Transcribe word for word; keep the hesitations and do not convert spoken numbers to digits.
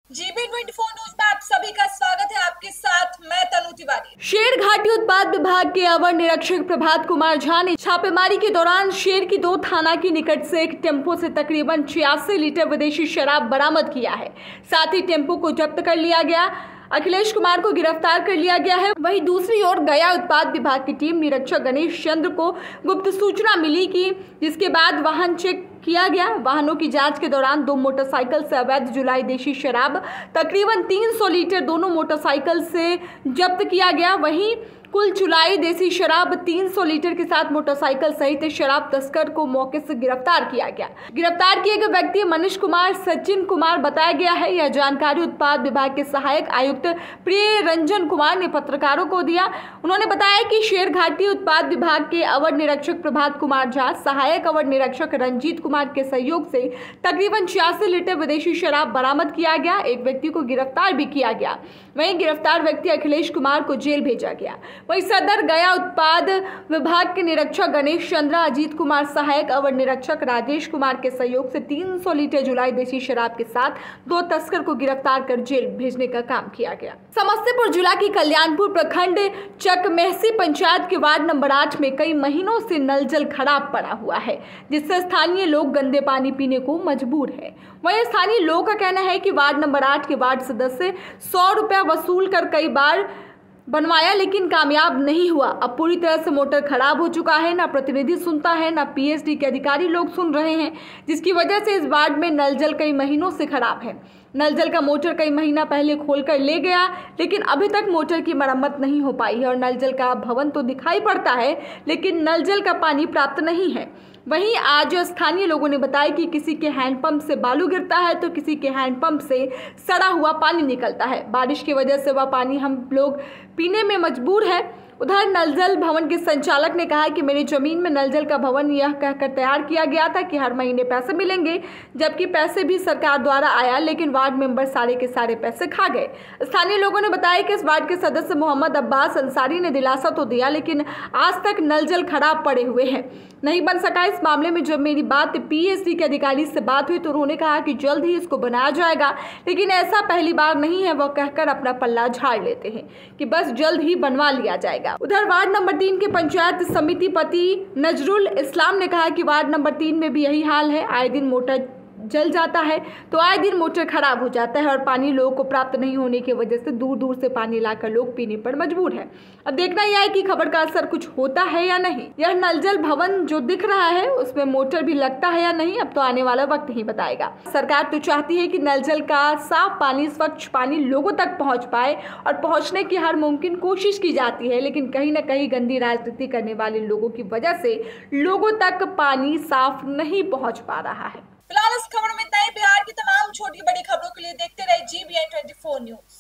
GB चौबीस news में आप सभी का स्वागत है। आपके साथ मैं तनु तिवारी। शेर घाटी उत्पाद विभाग के अवर निरीक्षक प्रभात कुमार झा ने छापेमारी के दौरान शेर की दो थाना के निकट से एक टेम्पो से तकरीबन छियासी लीटर विदेशी शराब बरामद किया है। साथ ही टेम्पो को जब्त कर लिया गया। अखिलेश कुमार को गिरफ्तार कर लिया गया है। वहीं दूसरी ओर गया उत्पाद विभाग की टीम निरीक्षक गणेश चंद्र को गुप्त सूचना मिली कि जिसके बाद वाहन चेक किया गया। वाहनों की जांच के दौरान दो मोटरसाइकिल से अवैध जुलाई देशी शराब तकरीबन तीन सौ लीटर दोनों मोटरसाइकिल से जब्त किया गया। वहीं कुल चुलाई देसी शराब तीन सौ लीटर के साथ मोटरसाइकिल सहित शराब तस्कर को मौके से गिरफ्तार किया गया। गिरफ्तार किए गए व्यक्ति मनीष कुमार सचिन कुमार बताया गया है। यह जानकारी उत्पाद विभाग के सहायक आयुक्त प्रिय रंजन कुमार ने पत्रकारों को दिया। उन्होंने बताया कि शेर घाटी उत्पाद विभाग के अवर निरीक्षक प्रभात कुमार झा, सहायक अवर निरीक्षक रंजीत कुमार के सहयोग से तकरीबन छियासी लीटर विदेशी शराब बरामद किया गया। एक व्यक्ति को गिरफ्तार भी किया गया। वहीं गिरफ्तार व्यक्ति अखिलेश कुमार को जेल भेजा गया। वहीं सदर गया उत्पाद विभाग के निरीक्षक गणेश चंद्र, अजीत कुमार सहायक अवर निरीक्षक राजेश कुमार के सहयोग से तीन सौ लीटर जुलाई देशी शराब के साथ दो तस्कर को गिरफ्तार कर जेल भेजने का काम किया गया। समस्तीपुर जिला की कल्याणपुर प्रखंड चकमेहसी पंचायत के वार्ड नंबर आठ में कई महीनों से नल जल खराब पड़ा हुआ है, जिससे स्थानीय लोग गंदे पानी पीने को मजबूर है। वहीं स्थानीय लोगों का कहना है कि वार्ड नंबर आठ के वार्ड सदस्य सौ रुपया वसूल कर कई बार बनवाया लेकिन कामयाब नहीं हुआ। अब पूरी तरह से मोटर खराब हो चुका है। ना प्रतिनिधि सुनता है, ना पीएचडी के अधिकारी लोग सुन रहे हैं, जिसकी वजह से इस वार्ड में नल जल कई महीनों से खराब है। नल जल का मोटर कई महीना पहले खोलकर ले गया, लेकिन अभी तक मोटर की मरम्मत नहीं हो पाई है और नल जल का भवन तो दिखाई पड़ता है, लेकिन नल जल का पानी प्राप्त नहीं है। वहीं आज स्थानीय लोगों ने बताया कि किसी के हैंडपंप से बालू गिरता है तो किसी के हैंडपंप से सड़ा हुआ पानी निकलता है। बारिश की वजह से वह पानी हम लोग पीने में मजबूर है। उधर नल जल भवन के संचालक ने कहा कि मेरी जमीन में नल जल का भवन यह कहकर तैयार किया गया था कि हर महीने पैसे मिलेंगे, जबकि पैसे भी सरकार द्वारा आया, लेकिन वार्ड मेंबर सारे के सारे पैसे खा गए। स्थानीय लोगों ने बताया कि इस वार्ड के सदस्य मोहम्मद अब्बास अंसारी ने दिलासा तो दिया, लेकिन आज तक नल जल खराब पड़े हुए हैं, नहीं बन सका। इस मामले में जब मेरी बात पीएचडी के अधिकारी से बात हुई तो उन्होंने कहा कि जल्द ही इसको बनाया जाएगा, लेकिन ऐसा पहली बार नहीं है। वह कहकर अपना पल्ला झाड़ लेते हैं कि बस जल्द ही बनवा लिया जाएगा। उधर वार्ड नंबर तीन के पंचायत समिति पति नजरुल इस्लाम ने कहा कि वार्ड नंबर तीन में भी यही हाल है। आए दिन मोटर जल जाता है तो आए दिन मोटर खराब हो जाता है और पानी लोगों को प्राप्त नहीं होने की वजह से दूर दूर से पानी लाकर लोग पीने पर मजबूर है। अब देखना यह है कि खबर का असर कुछ होता है या नहीं। यह नल जल भवन जो दिख रहा है उसमें मोटर भी लगता है या नहीं, अब तो आने वाला वक्त ही बताएगा। सरकार तो चाहती है कि नल जल का साफ पानी, स्वच्छ पानी लोगों तक पहुँच पाए और पहुँचने की हर मुमकिन कोशिश की जाती है, लेकिन कहीं ना कहीं गंदी राजनीति करने वाले लोगों की वजह से लोगों तक पानी साफ नहीं पहुँच पा रहा है। फिलहाल इस खबर में इतना ही। बिहार की तमाम छोटी बड़ी खबरों के लिए देखते रहे जीबीएन चौबीस न्यूज।